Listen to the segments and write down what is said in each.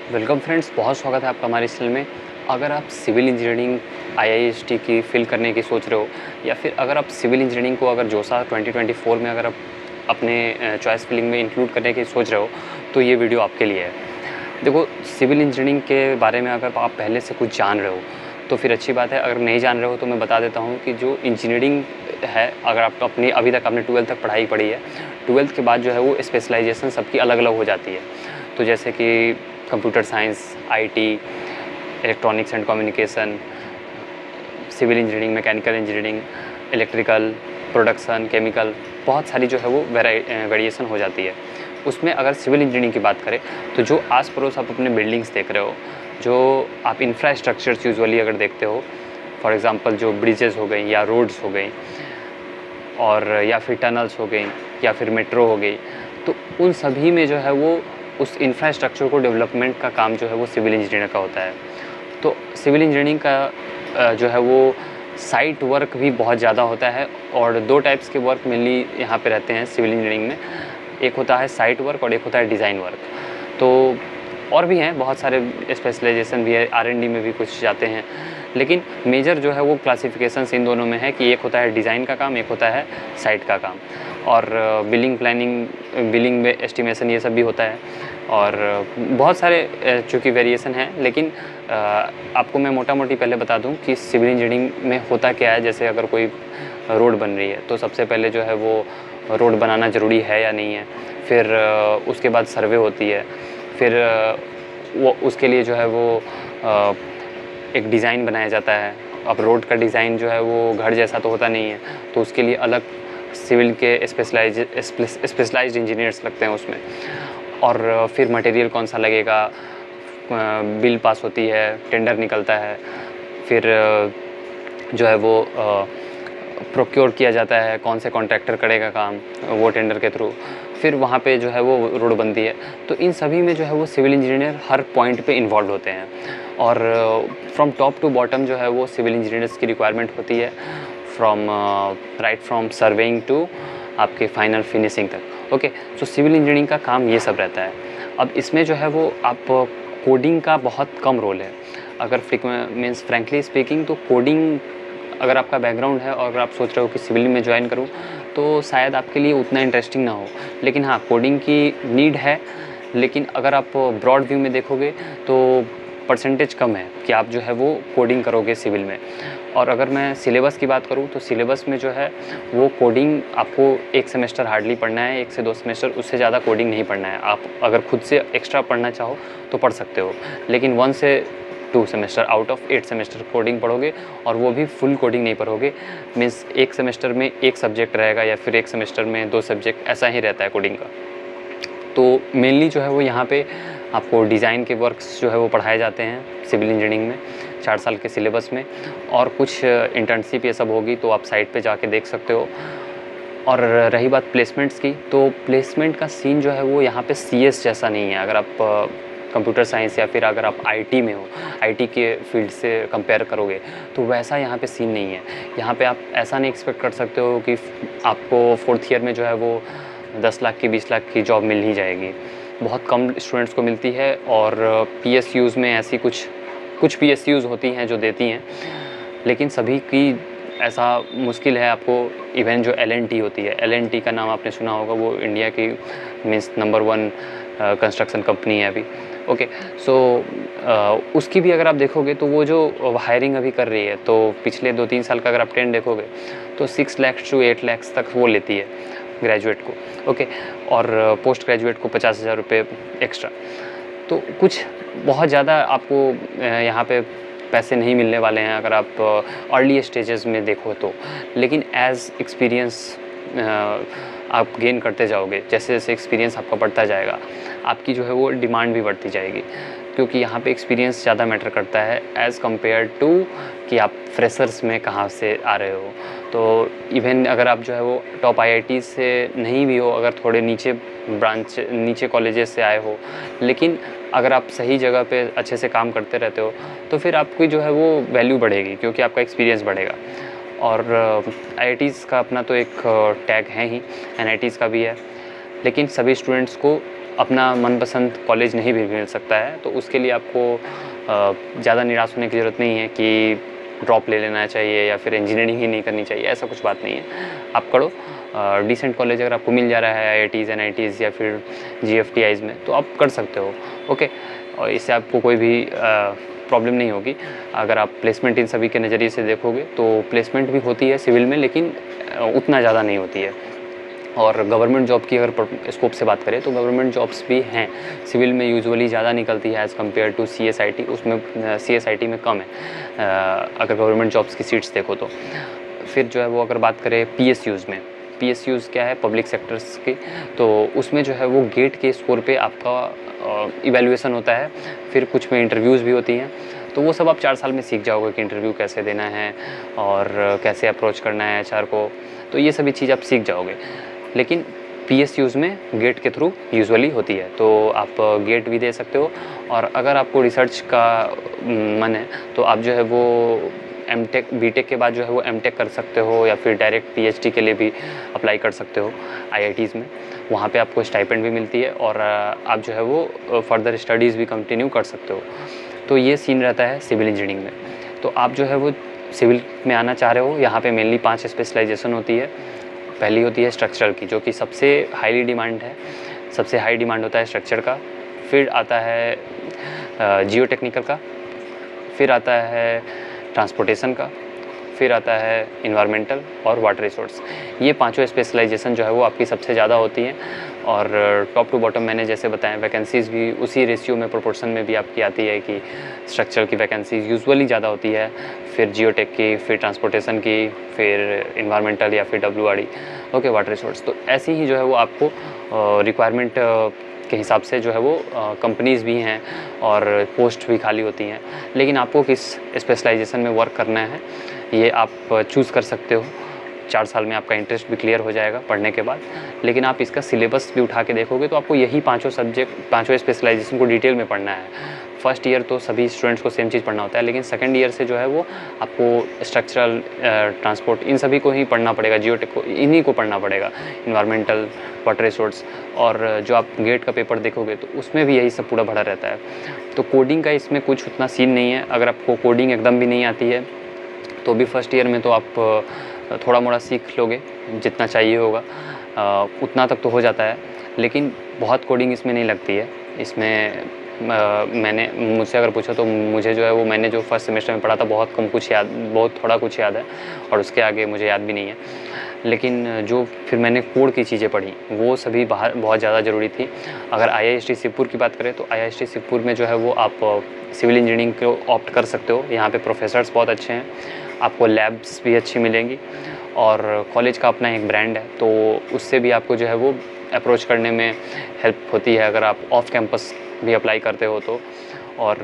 Welcome friends, बहुत स्वागत है आपका हमारे इस चैनल में। अगर आप सिविल इंजीनियरिंग आईआईएसटी की फिल करने की सोच रहे हो, या फिर अगर आप सिविल इंजीनियरिंग को अगर जोसा 2024 में अगर आप अपने चॉइस फिलिंग में इंक्लूड करने की सोच रहे हो, तो ये वीडियो आपके लिए है। देखो, सिविल इंजीनियरिंग के बारे में अगर आप पहले से कुछ जान रहे हो तो फिर अच्छी बात है। अगर नहीं जान रहे हो तो मैं बता देता हूँ कि जो इंजीनियरिंग है, अगर आप अपनी अभी तक आपने 12th तक पढ़ाई पढ़ी है, 12th के बाद जो है वो स्पेशलाइजेशन सबकी अलग अलग हो जाती है। तो जैसे कि computer science, IT, electronics and communication, civil engineering, mechanical engineering, electrical, production, chemical, बहुत सारी जो है वो वेरिएशन हो जाती है। उसमें अगर सिविल इंजीनियरिंग की बात करें तो जो आस पड़ोस आप अपने बिल्डिंग्स देख रहे हो, जो आप इंफ्रास्ट्रक्चर्स यूजुअली अगर देखते हो, फॉर एग्जांपल जो ब्रिजेस हो गई या रोड्स हो गई, और या फिर टनल्स हो गई, या फिर मेट्रो हो गई, तो उन सभी में जो है वो उस इंफ्रास्ट्रक्चर को डेवलपमेंट का काम जो है वो सिविल इंजीनियर का होता है। तो सिविल इंजीनियरिंग का जो है वो साइट वर्क भी बहुत ज़्यादा होता है, और दो टाइप्स के वर्क मेनली यहाँ पे रहते हैं सिविल इंजीनियरिंग में। एक होता है साइट वर्क और एक होता है डिज़ाइन वर्क। तो और भी हैं, बहुत सारे स्पेशलाइजेशन भी है, आर&डी में भी कुछ जाते हैं, लेकिन मेजर जो है वो क्लासिफिकेशंस इन दोनों में है कि एक होता है डिज़ाइन का काम, एक होता है साइट का काम। और बिलिंग, प्लानिंग, बिलिंग में एस्टिमेशन, ये सब भी होता है। और बहुत सारे चूँकि वेरिएशन हैं, लेकिन आपको मैं मोटा मोटी पहले बता दूं कि सिविल इंजीनियरिंग में होता क्या है। जैसे अगर कोई रोड बन रही है तो सबसे पहले जो है वो रोड बनाना ज़रूरी है या नहीं है, फिर उसके बाद सर्वे होती है, फिर वो उसके लिए जो है वो एक डिज़ाइन बनाया जाता है। अब रोड का डिज़ाइन जो है वो घर जैसा तो होता नहीं है, तो उसके लिए अलग सिविल के स्पेशलाइज्ड इंजीनियर्स लगते हैं उसमें। और फिर मटेरियल कौन सा लगेगा, बिल पास होती है, टेंडर निकलता है, फिर जो है वो प्रोक्योर किया जाता है, कौन से कॉन्ट्रैक्टर करेगा काम वो टेंडर के थ्रू, फिर वहाँ पे जो है वो रोड बनती है। तो इन सभी में जो है वो सिविल इंजीनियर हर पॉइंट पे इन्वॉल्व होते हैं, और फ्रॉम टॉप टू बॉटम जो है वो सिविल इंजीनियर्स की रिक्वायरमेंट होती है, फ्रॉम सर्वेइंग टू आपके फाइनल फिनिशिंग तक। ओके, सो सिविल इंजीनियरिंग का काम ये सब रहता है। अब इसमें जो है वो आप कोडिंग का बहुत कम रोल है। अगर मीन्स फ्रैंकली स्पीकिंग, तो कोडिंग अगर आपका बैकग्राउंड है और अगर आप सोच रहे हो कि सिविल में ज्वाइन करूं, तो शायद आपके लिए उतना इंटरेस्टिंग ना हो। लेकिन हाँ, कोडिंग की नीड है, लेकिन अगर आप ब्रॉड व्यू में देखोगे तो परसेंटेज कम है कि आप जो है वो कोडिंग करोगे सिविल में। और अगर मैं सिलेबस की बात करूं तो सिलेबस में जो है वो कोडिंग आपको एक सेमेस्टर हार्डली पढ़ना है, 1 से 2 सेमेस्टर, उससे ज़्यादा कोडिंग नहीं पढ़ना है। आप अगर खुद से एक्स्ट्रा पढ़ना चाहो तो पढ़ सकते हो, लेकिन 1 से 2 semester out of 8 semester coding पढ़ोगे, और वो भी फुल कोडिंग नहीं पढ़ोगे। मीन्स एक सेमेस्टर में एक सब्जेक्ट रहेगा, या फिर एक सेमेस्टर में 2 सब्जेक्ट, ऐसा ही रहता है कोडिंग का। तो मेनली जो है वो यहाँ पे आपको डिज़ाइन के वर्क्स जो है वो पढ़ाए जाते हैं सिविल इंजीनियरिंग में 4 साल के सिलेबस में, और कुछ इंटर्नशिप ये सब होगी तो आप साइट पे जाके देख सकते हो। और रही बात प्लेसमेंट्स की, तो प्लेसमेंट का सीन जो है वो यहाँ पे सीएस जैसा नहीं है। अगर आप कंप्यूटर साइंस या फिर अगर आप आईटी में हो, आईटी के फील्ड से कंपेयर करोगे, तो वैसा यहाँ पे सीन नहीं है। यहाँ पे आप ऐसा नहीं एक्सपेक्ट कर सकते हो कि आपको 4th ईयर में जो है वो 10 लाख की 20 लाख की जॉब मिल ही जाएगी। बहुत कम स्टूडेंट्स को मिलती है, और पीएसयूज़ में ऐसी कुछ पीएसयूज़ होती हैं जो देती हैं, लेकिन सभी की ऐसा मुश्किल है आपको। इवन जो एलएनटी होती है, एलएनटी का नाम आपने सुना होगा, वो इंडिया की मीन्स नंबर 1 कंस्ट्रक्शन कंपनी है अभी। ओके, सो उसकी भी अगर आप देखोगे तो वो जो हायरिंग अभी कर रही है, तो पिछले 2-3 साल का अगर आप ट्रेंड देखोगे तो 6 लाख to 8 लाख तक वो लेती है ग्रेजुएट को। ओके, और पोस्ट ग्रेजुएट को 50,000 रुपये एक्स्ट्रा। तो कुछ बहुत ज़्यादा आपको यहाँ पे पैसे नहीं मिलने वाले हैं अगर आप अर्ली स्टेजेस में देखो तो, लेकिन एज एक्सपीरियंस आप गेन करते जाओगे, जैसे जैसे एक्सपीरियंस आपका बढ़ता जाएगा, आपकी जो है वो डिमांड भी बढ़ती जाएगी, क्योंकि यहाँ पे एक्सपीरियंस ज़्यादा मैटर करता है एज़ कम्पेयर टू कि आप फ्रेशर्स में कहाँ से आ रहे हो। तो इवन अगर आप जो है वो टॉप आईआईटी से नहीं भी हो, अगर थोड़े नीचे कॉलेजेस से आए हो, लेकिन अगर आप सही जगह पे अच्छे से काम करते रहते हो, तो फिर आपकी जो है वो वैल्यू बढ़ेगी, क्योंकि आपका एक्सपीरियंस बढ़ेगा। और आईआईटीज़ का अपना तो एक टैग है ही, एनआईटीज़ का भी है, लेकिन सभी स्टूडेंट्स को अपना मनपसंद कॉलेज नहीं भी मिल सकता है, तो उसके लिए आपको ज़्यादा निराश होने की ज़रूरत नहीं है कि ड्रॉप ले लेना चाहिए या फिर इंजीनियरिंग ही नहीं करनी चाहिए, ऐसा कुछ बात नहीं है। आप करो, डिसेंट कॉलेज अगर आपको मिल जा रहा है आईआईटीज़ एनआईटीज़ या फिर जीएफटीआईज़ में, तो आप कर सकते हो। ओके, और इससे आपको कोई भी प्रॉब्लम नहीं होगी। अगर आप प्लेसमेंट इन सभी के नज़रिए से देखोगे तो प्लेसमेंट भी होती है सिविल में, लेकिन उतना ज़्यादा नहीं होती है। और गवर्नमेंट जॉब की अगर स्कोप से बात करें तो गवर्नमेंट जॉब्स भी हैं सिविल में, यूजुअली ज़्यादा निकलती है एज़ कम्पेयर टू सीएसआईटी। उसमें सीएसआईटी में कम है अगर गवर्नमेंट जॉब्स की सीट्स देखो तो। फिर जो है वो अगर बात करें पीएसयूज़ में, पीएसयूज़ क्या है, पब्लिक सेक्टर्स की, तो उसमें जो है वो गेट के स्कोर पे आपका इवैल्यूएशन होता है, फिर कुछ में इंटरव्यूज़ भी होती हैं। तो वो सब आप 4 साल में सीख जाओगे कि इंटरव्यू कैसे देना है और कैसे अप्रोच करना है एचआर को, तो ये सभी चीज़ आप सीख जाओगे। लेकिन पीएसयूज़ में गेट के थ्रू यूजुअली होती है, तो आप गेट भी दे सकते हो। और अगर आपको रिसर्च का मन है तो आप जो है वो एमटेक बीटेक के बाद जो है वो एमटेक कर सकते हो, या फिर डायरेक्ट पीएचडी के लिए भी अप्लाई कर सकते हो आईआईटीज़ में। वहाँ पे आपको स्टाइपेंड भी मिलती है और आप जो है वो फर्दर स्टडीज़ भी कंटिन्यू कर सकते हो। तो ये सीन रहता है सिविल इंजीनियरिंग में। तो आप जो है वो सिविल में आना चाह रहे हो, यहाँ पे मेनली 5 स्पेशलाइजेशन होती है। पहली होती है स्ट्रक्चरल की, जो कि सबसे हाईली डिमांड है, सबसे हाई डिमांड होता है स्ट्रक्चर का। फिर आता है जियो टेक्निकल का, फिर आता है ट्रांसपोर्टेशन का, फिर आता है इन्वायरमेंटल और वाटर रिसोर्स। ये पांचों स्पेशलाइजेशन जो है वो आपकी सबसे ज़्यादा होती हैं। और टॉप टू बॉटम मैंने जैसे बताया, वैकेंसीज़ भी उसी रेशियो में, प्रोपोर्शन में भी आपकी आती है कि स्ट्रक्चर की वैकेंसीज़ यूजुअली ज़्यादा होती है, फिर जियोटेक की, फिर ट्रांसपोर्टेशन की, फिर इन्वायरमेंटल या फिर डब्ल्यूआरई, ओके, वाटर रिसोर्स। तो ऐसी ही जो है वो आपको रिक्वायरमेंट के हिसाब से जो है वो कंपनीज़ भी हैं और पोस्ट भी खाली होती हैं। लेकिन आपको किस स्पेशलाइजेशन में वर्क करना है ये आप चूज़ कर सकते हो। 4 साल में आपका इंटरेस्ट भी क्लियर हो जाएगा पढ़ने के बाद। लेकिन आप इसका सिलेबस भी उठा के देखोगे तो आपको यही पांचों स्पेशलाइजेशन को डिटेल में पढ़ना है। फर्स्ट ईयर तो सभी स्टूडेंट्स को सेम चीज़ पढ़ना होता है, लेकिन सेकंड ईयर से जो है वो आपको स्ट्रक्चरल, ट्रांसपोर्ट, इन सभी को ही पढ़ना पड़ेगा, जियोटेक को, इन्हीं को पढ़ना पड़ेगा, इन्वायरमेंटल, वाटर रिसोर्स। और जो आप गेट का पेपर देखोगे तो उसमें भी यही सब पूरा भरा रहता है। तो कोडिंग का इसमें कुछ उतना सीन नहीं है। अगर आपको कोडिंग एकदम भी नहीं आती है तो भी फर्स्ट ईयर में तो आप थोड़ा मोड़ा सीख लोगे, जितना चाहिए होगा उतना तक तो हो जाता है। लेकिन बहुत कोडिंग इसमें नहीं लगती है। इसमें मैंने, मुझसे अगर पूछो तो मुझे जो है वो, मैंने जो फर्स्ट सेमेस्टर में पढ़ा था बहुत कम कुछ याद, बहुत थोड़ा कुछ याद है, और उसके आगे मुझे याद भी नहीं है। लेकिन जो फिर मैंने कोड की चीज़ें पढ़ी वो सभी बाहर बहुत ज़्यादा ज़रूरी थी। अगर आईआईएसटी शिवपुर की बात करें तो आईआईएसटी शिवपुर में जो है वो आप सिविल इंजीनियरिंग को ऑप्ट कर सकते हो। यहाँ पे प्रोफेसर्स बहुत अच्छे हैं, आपको लैब्स भी अच्छी मिलेंगी, और कॉलेज का अपना एक ब्रांड है, तो उससे भी आपको जो है वो अप्रोच करने में हेल्प होती है अगर आप ऑफ कैंपस भी अप्लाई करते हो तो। और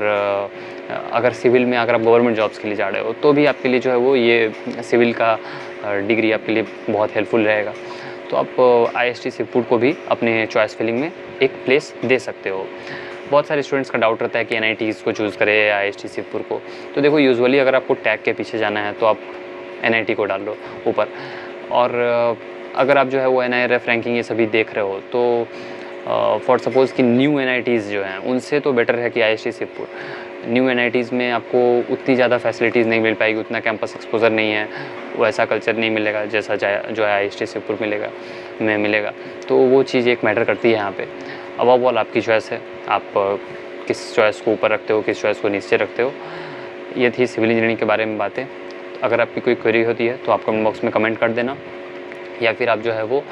अगर सिविल में अगर आप गवर्नमेंट जॉब्स के लिए जा रहे हो तो भी आपके लिए जो है वो ये सिविल का डिग्री आपके लिए बहुत हेल्पफुल रहेगा। तो आप आईआईएसटी शिवपुर को भी अपने चॉइस फिलिंग में एक प्लेस दे सकते हो। बहुत सारे स्टूडेंट्स का डाउट रहता है कि एनआईटीज़ को चूज़ करें या आईआईएसटी शिवपुर को। तो देखो, यूजुअली अगर आपको टैग के पीछे जाना है तो आप एनआईटी को डाल लो ऊपर। और अगर आप जो है वो एनआईआरएफ रैंकिंग ये सभी देख रहे हो तो फॉर सपोज़ कि न्यू एनआईटीज़ जो हैं उनसे तो बेटर है कि आईआईएसटी शिवपुर। न्यू एनआईटीज़ में आपको उतनी ज़्यादा फैसिलिटीज़ नहीं मिल पाएगी, उतना कैंपस एक्सपोजर नहीं है, वैसा कल्चर नहीं मिलेगा जैसा जो है आईआईएसटी शिवपुर मिलेगा। तो वो चीज़ एक मैटर करती है यहाँ पे। अब ऑल आपकी चॉइस है, आप किस चॉइस को ऊपर रखते हो, किस चॉइस को नीचे रखते हो। ये थी सिविल इंजीनियरिंग के बारे में बातें। अगर आपकी कोई क्वेरी होती है तो आप कमेंट बॉक्स में कमेंट कर देना, या फिर आप जो है वो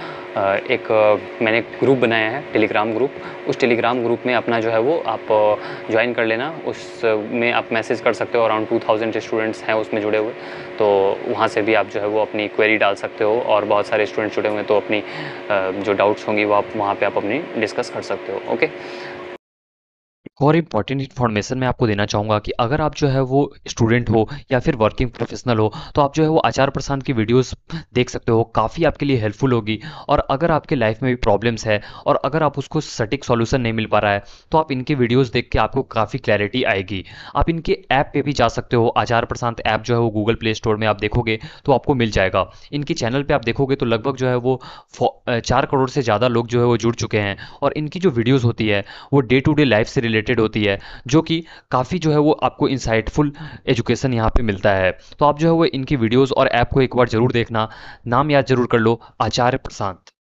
मैंने ग्रुप बनाया है, टेलीग्राम ग्रुप, उस टेलीग्राम ग्रुप में अपना जो है वो आप ज्वाइन कर लेना। उसमें आप मैसेज कर सकते हो, अराउंड 2000 स्टूडेंट्स हैं उसमें जुड़े हुए, तो वहाँ से भी आप जो है वो अपनी क्वेरी डाल सकते हो। और बहुत सारे स्टूडेंट्स जुड़े हुए हैं तो अपनी जो डाउट्स होंगी वो आप वहाँ पे आप अपनी डिस्कस कर सकते हो। ओके। और इम्पॉर्टेंट इन्फॉर्मेशन मैं आपको देना चाहूँगा कि अगर आप जो है वो स्टूडेंट हो या फिर वर्किंग प्रोफेशनल हो, तो आप जो है वो आचार प्रसाद की वीडियोस देख सकते हो, काफ़ी आपके लिए हेल्पफुल होगी। और अगर आपके लाइफ में भी प्रॉब्लम्स है और अगर आप उसको सटीक सॉल्यूशन नहीं मिल पा रहा है, तो आप इनके वीडियोस देख के आपको काफ़ी क्लैरिटी आएगी। आप इनके ऐप पे भी जा सकते हो, आचार प्रसाद ऐप जो है वो गूगल प्ले स्टोर में आप देखोगे तो आपको मिल जाएगा। इनके चैनल पे आप देखोगे तो लगभग जो है वो 4 करोड़ से ज़्यादा लोग जो है वो जुड़ चुके हैं। और इनकी जो वीडियोस होती है वो डे टू डे लाइफ से रिलेटेड होती है, जो कि काफ़ी जो है वो आपको इंसाइटफुल एजुकेशन यहाँ पे मिलता है। तो आप जो है वो इनकी वीडियोस और ऐप को एक बार ज़रूर देखना। नाम याद ज़रूर कर लो, आचार्य प्रशांत।